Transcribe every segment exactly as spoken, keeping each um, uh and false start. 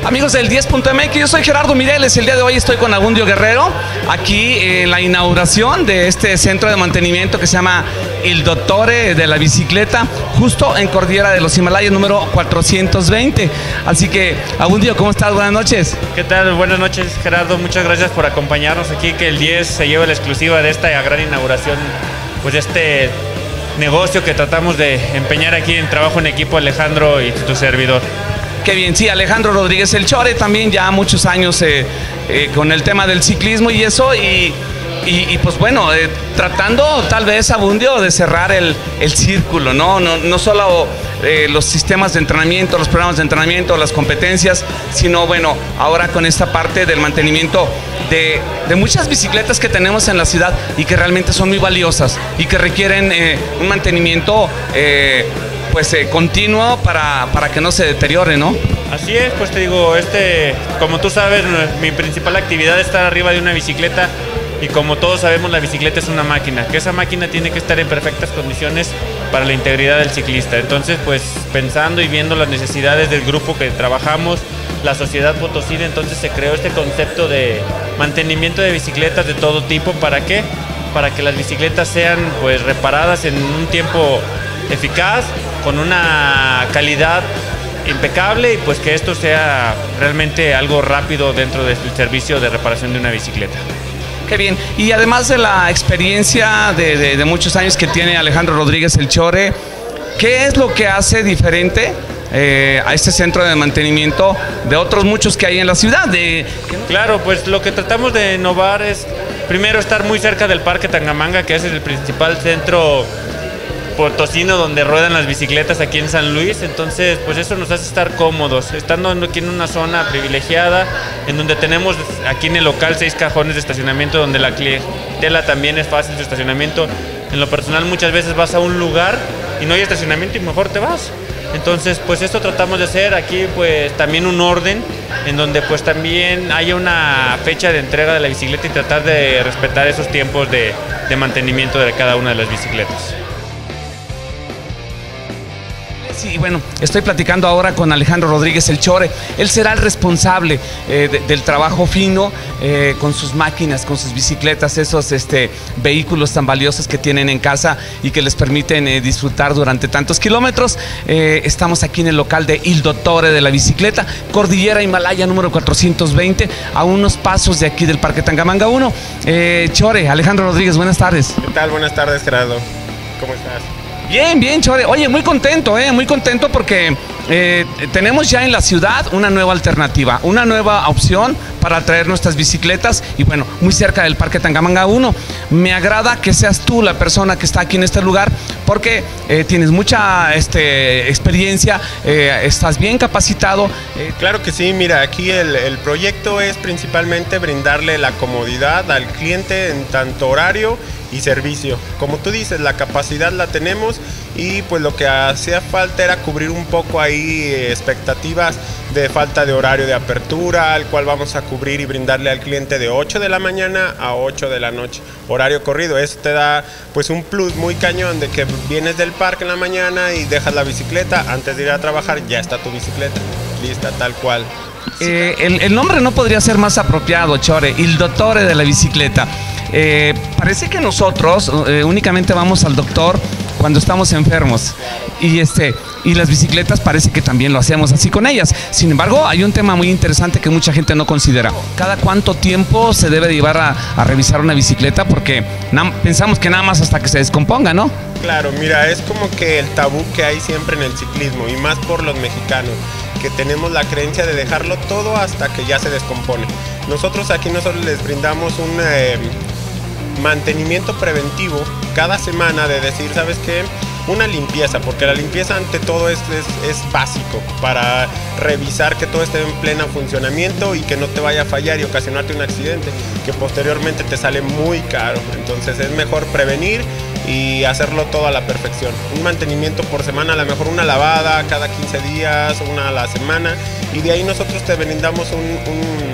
Amigos del diez punto M X, yo soy Gerardo Mireles y el día de hoy estoy con Abundio Guerrero aquí en la inauguración de este centro de mantenimiento que se llama Il Dottore de la Bicicleta, justo en Cordillera de los Himalayas número cuatrocientos veinte. Así que, Abundio, ¿cómo estás? Buenas noches. ¿Qué tal? Buenas noches, Gerardo. Muchas gracias por acompañarnos aquí, que el diez se lleva la exclusiva de esta gran inauguración, pues este negocio que tratamos de empeñar aquí en trabajo en equipo, Alejandro y tu servidor. Qué bien, sí, Alejandro Rodríguez El Chore, también ya muchos años eh, eh, con el tema del ciclismo y eso, y, y, y pues bueno, eh, tratando tal vez, Abundio, de cerrar el, el círculo, ¿no? No, no solo eh, los sistemas de entrenamiento, los programas de entrenamiento, las competencias, sino bueno, ahora con esta parte del mantenimiento de, de muchas bicicletas que tenemos en la ciudad y que realmente son muy valiosas y que requieren eh, un mantenimiento eh, pues eh, continuo para, para que no se deteriore, ¿no? Así es, pues te digo, este, como tú sabes, mi principal actividad es estar arriba de una bicicleta y como todos sabemos, la bicicleta es una máquina, que esa máquina tiene que estar en perfectas condiciones para la integridad del ciclista. Entonces, pues pensando y viendo las necesidades del grupo que trabajamos, la Sociedad Potosina, entonces se creó este concepto de mantenimiento de bicicletas de todo tipo. ¿Para qué? Para que las bicicletas sean pues reparadas en un tiempo eficaz, con una calidad impecable y pues que esto sea realmente algo rápido dentro del servicio de reparación de una bicicleta. Qué bien. Y además de la experiencia de, de, de muchos años que tiene Alejandro Rodríguez El Chore, ¿qué es lo que hace diferente eh, a este centro de mantenimiento de otros muchos que hay en la ciudad? De... Claro, pues lo que tratamos de innovar es primero estar muy cerca del Parque Tangamanga, que es el principal centro potosino donde ruedan las bicicletas aquí en San Luis. Entonces pues eso nos hace estar cómodos, estando aquí en una zona privilegiada, en donde tenemos aquí en el local seis cajones de estacionamiento, donde la clientela también es fácil de estacionamiento. En lo personal muchas veces vas a un lugar y no hay estacionamiento y mejor te vas. Entonces pues esto tratamos de hacer aquí, pues también un orden en donde pues también haya una fecha de entrega de la bicicleta y tratar de respetar esos tiempos de, de mantenimiento de cada una de las bicicletas. Sí, bueno, estoy platicando ahora con Alejandro Rodríguez El Chore. Él será el responsable eh, de, del trabajo fino eh, con sus máquinas, con sus bicicletas, esos este, vehículos tan valiosos que tienen en casa y que les permiten eh, disfrutar durante tantos kilómetros. Eh, estamos aquí en el local de Il Dottore de la Bicicleta, Cordillera Himalaya número cuatrocientos veinte, a unos pasos de aquí del Parque Tangamanga uno. Eh, Chore, Alejandro Rodríguez, buenas tardes. ¿Qué tal? Buenas tardes, Gerardo. ¿Cómo estás? Bien, bien, Chore. Oye, muy contento, eh, muy contento porque eh, tenemos ya en la ciudad una nueva alternativa, una nueva opción para traer nuestras bicicletas y bueno, muy cerca del Parque Tangamanga uno. Me agrada que seas tú la persona que está aquí en este lugar porque eh, tienes mucha este, experiencia, eh, estás bien capacitado. Eh. Claro que sí, mira, aquí el, el proyecto es principalmente brindarle la comodidad al cliente en tanto horario y servicio. Como tú dices, la capacidad la tenemos y pues lo que hacía falta era cubrir un poco ahí expectativas de falta de horario de apertura, al cual vamos a cubrir y brindarle al cliente de ocho de la mañana a ocho de la noche, horario corrido. Eso te da pues un plus muy cañón de que vienes del parque en la mañana y dejas la bicicleta, antes de ir a trabajar ya está tu bicicleta lista, tal cual. Eh, el, el nombre no podría ser más apropiado, Chore, Il Dottore de la Bicicleta. Eh, parece que nosotros eh, únicamente vamos al doctor cuando estamos enfermos y, este, y las bicicletas parece que también lo hacemos así con ellas. Sin embargo, hay un tema muy interesante que mucha gente no considera. ¿Cada cuánto tiempo se debe llevar a, a revisar una bicicleta? Porque pensamos que nada más hasta que se descomponga, ¿no? Claro, mira, es como que el tabú que hay siempre en el ciclismo y más por los mexicanos, que tenemos la creencia de dejarlo todo hasta que ya se descompone. Nosotros aquí nosotros les brindamos un eh, mantenimiento preventivo cada semana de decir, ¿sabes qué? Una limpieza, porque la limpieza ante todo es, es, es básico para revisar que todo esté en pleno funcionamiento y que no te vaya a fallar y ocasionarte un accidente que posteriormente te sale muy caro. Entonces es mejor prevenir y hacerlo todo a la perfección. Un mantenimiento por semana, a lo mejor una lavada cada quince días, una a la semana, y de ahí nosotros te brindamos un, un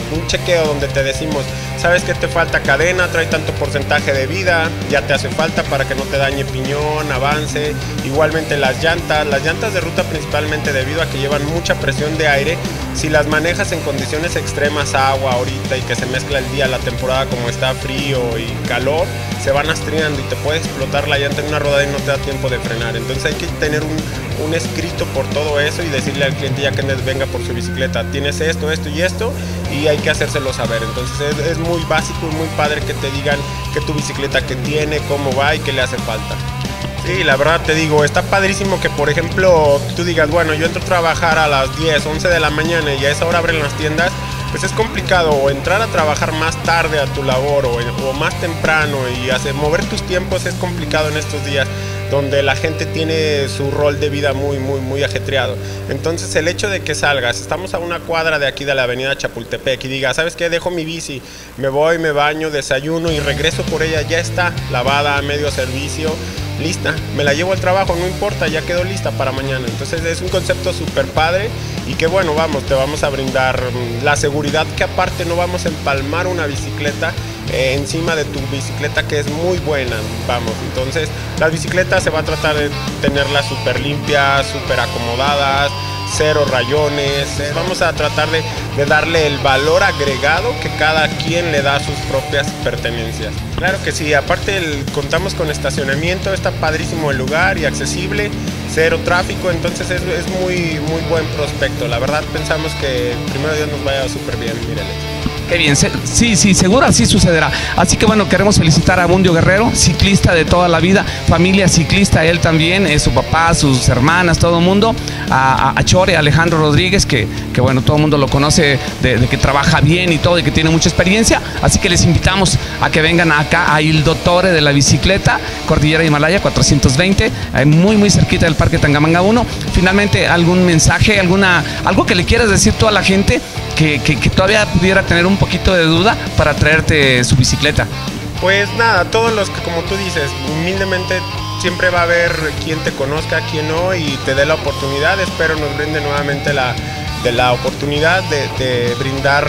un chequeo donde te decimos, sabes que te falta cadena, trae tanto porcentaje de vida, ya te hace falta para que no te dañe piñón, avance. Igualmente las llantas, las llantas de ruta principalmente debido a que llevan mucha presión de aire, si las manejas en condiciones extremas, agua ahorita y que se mezcla el día, la temporada como está frío y calor, se van astriando y te puede explotar la llanta en una rodada y no te da tiempo de frenar. Entonces hay que tener un, un escrito por todo eso y decirle al cliente ya que venga por su bicicleta, tienes esto, esto y esto, y hay que hacérselo saber. Entonces es, es muy básico y muy padre que te digan que tu bicicleta que tiene, cómo va y qué le hace falta. Sí, la verdad te digo, está padrísimo que por ejemplo tú digas, bueno, yo entro a trabajar a las diez, once de la mañana y a esa hora abren las tiendas. Pues es complicado o entrar a trabajar más tarde a tu labor o, o más temprano y hacer, mover tus tiempos es complicado en estos días donde la gente tiene su rol de vida muy, muy, muy ajetreado. Entonces el hecho de que salgas, estamos a una cuadra de aquí de la avenida Chapultepec y digas, ¿sabes qué? Dejo mi bici, me voy, me baño, desayuno y regreso por ella, ya está lavada, a medio servicio, lista, me la llevo al trabajo, no importa, ya quedó lista para mañana. Entonces es un concepto súper padre y que bueno, vamos, te vamos a brindar la seguridad que aparte no vamos a empalmar una bicicleta eh, encima de tu bicicleta que es muy buena, vamos. Entonces las bicicletas se va a tratar de tenerlas súper limpias, súper acomodadas, cero rayones, vamos a tratar de, de darle el valor agregado que cada quien le da a sus propias pertenencias. Claro que sí, aparte el, contamos con estacionamiento, está padrísimo el lugar y accesible, cero tráfico, entonces es, es muy, muy buen prospecto. La verdad pensamos que primero Dios nos vaya súper bien, mírenle. Qué bien, sí, sí, seguro así sucederá. Así que bueno, queremos felicitar a Abundio Guerrero, ciclista de toda la vida, familia ciclista, él también, eh, su papá, sus hermanas, todo el mundo, a, a, a Chore, Alejandro Rodríguez, que, que bueno, todo el mundo lo conoce de, de que trabaja bien y todo, y que tiene mucha experiencia, así que les invitamos a que vengan acá a Il Dottore de la bicicleta, Cordillera Himalaya cuatrocientos veinte, eh, muy muy cerquita del Parque Tangamanga uno. Finalmente, algún mensaje, alguna, algo que le quieras decir tú a la gente que, que, que todavía pudiera tener un poquito de duda para traerte su bicicleta. Pues nada, todos los que como tú dices, humildemente siempre va a haber quien te conozca, quien no y te dé la oportunidad. Espero nos brinde nuevamente la, de la oportunidad de, de brindar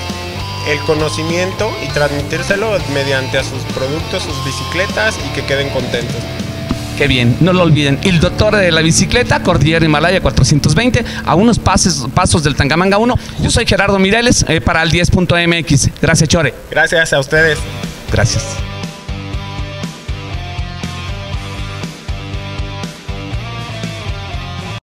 el conocimiento y transmitírselo mediante a sus productos, sus bicicletas y que queden contentos. Qué bien, no lo olviden, Il Dottore de la bicicleta, Cordillera Himalaya cuatrocientos veinte, a unos pases, pasos del Tangamanga uno. Yo soy Gerardo Mireles eh, para el diez punto m x. Gracias, Chore. Gracias a ustedes. Gracias.